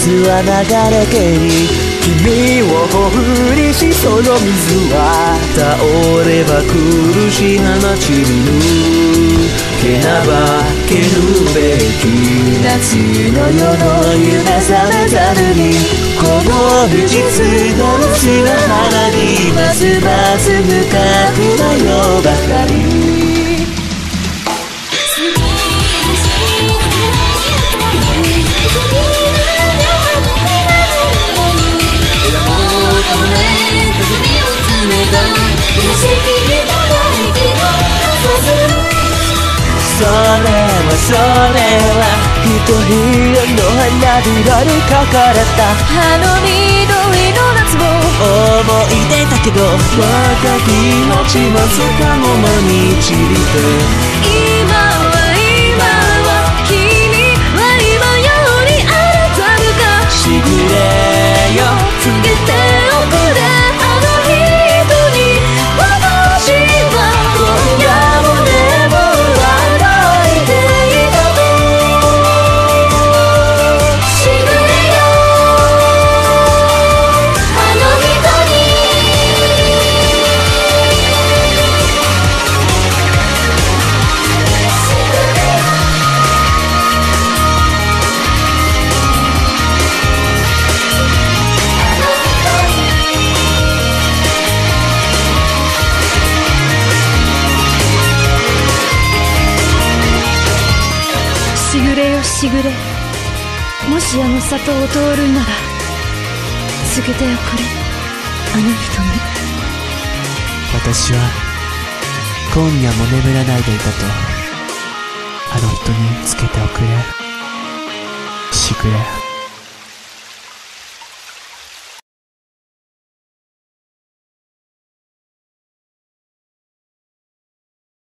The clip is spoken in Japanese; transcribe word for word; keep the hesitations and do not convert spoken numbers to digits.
水は流れてり、君をほふりしその水は倒れば苦しい花散りぬけなばけるべき夏の夜の夢覚めざるに、この不実の薄な花にますます深く迷うばかり。それはそれは一人の花びらに書かれたあの緑の夏を思い出だけど、若き命もつかの間に散りて、 今は今は君は今よりあなたがしぐれよ告げておくれ、あの人に私は今夜も眠らないでいたと。しぐれよあの人に。しぐれよしぐれ、もしあの里を通るなら告げておくれ、あの人に。 私は今夜も眠らないでいたとあの人につけておくれ、しぐれ。